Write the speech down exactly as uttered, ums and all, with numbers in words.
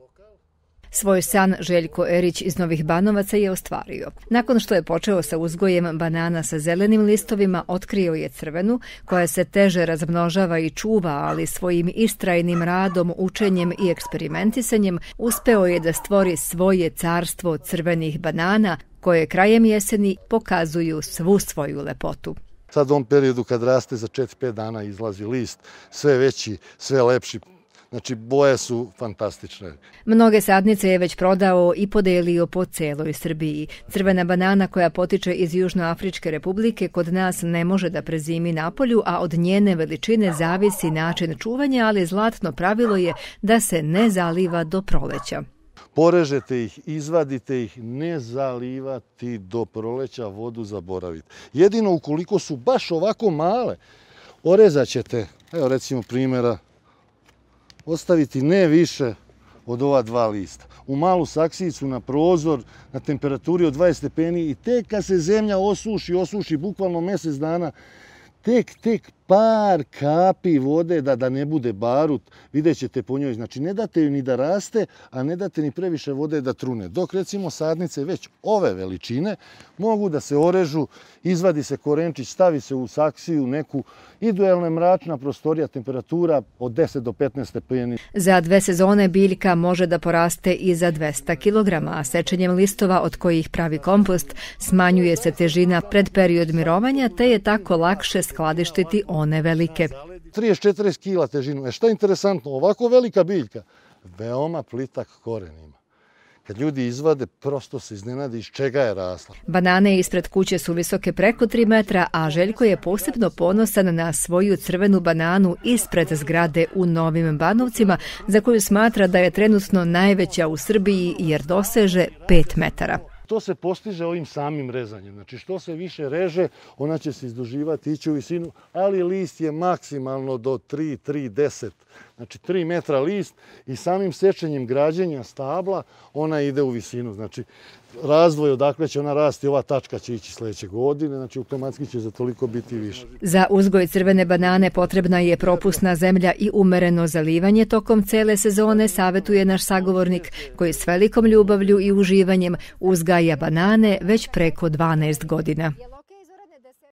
Svoj san Željko Erić iz Novih Banovaca je ostvario. Nakon što je počeo sa uzgojem banana sa zelenim listovima, otkrio je crvenu, koja se teže razmnožava i čuva, ali svojim istrajnim radom, učenjem i eksperimentisanjem uspeo je da stvori svoje carstvo crvenih banana, koje krajem jeseni pokazuju svu svoju lepotu. Sad u ovom periodu kad raste za četiri pet dana izlazi list, sve veći, sve lepši. Znači, boje su fantastične. Mnoge sadnice je već prodao i podelio po celoj Srbiji. Crvena banana koja potiče iz Južnoafričke republike kod nas ne može da prezimi na polju, a od njene veličine zavisi način čuvanja, ali zlatno pravilo je da se ne zaliva do proleća. Porežete ih, izvadite ih, ne zalivati do proleća, vodu zaboraviti. Jedino ukoliko su baš ovako male, orezat ćete, evo recimo primjera, ostaviti ne više od ova dva lista. U malu saksijicu na prozor, na temperaturi od dvadeset stepeni i tek kad se zemlja osuši, osuši bukvalno mjesec dana, tek, tek par kapi vode da, da ne bude barut, vidjet ćete po njoj. Znači ne date ju ni da raste, a ne date ni previše vode da trune. Dok recimo sadnice već ove veličine mogu da se orežu, izvadi se korenčić, stavi se u saksiju neku, idealna mračna prostorija, temperatura od deset do petnaest stepeni. Za dve sezone biljka može da poraste i za dvesta kilograma, a sečenjem listova od kojih pravi kompost smanjuje se težina pred period mirovanja, te je tako lakše skladištiti one velike. trideset do četrdeset kila težinu. E šta je interesantno, ovako velika biljka, veoma plitak koren ima. Kad ljudi izvade, prosto se iznenadi iz čega je rasla. Banane ispred kuće su visoke preko tri metra, a Željko je posebno ponosan na svoju crvenu bananu ispred zgrade u Novim Banovcima, za koju smatra da je trenutno najveća u Srbiji jer doseže pet metara. To se postiže ovim samim rezanjem. Znači što se više reže, ona će se izduživati, ići u visinu, ali list je maksimalno do tri, tri, deset. Znači tri metra list i samim sečenjem građenja stabla ona ide u visinu. Znači razdvoj odakle će ona rasti, ova tačka će ići sljedeće godine, znači automatski će za toliko biti više. Za uzgoj crvene banane potrebna je propusna zemlja i umereno zalivanje tokom cele sezone, savjetuje naš sagovornik koji s velikom ljubavlju i uživanjem uzgaja banane već preko dvanaest godina.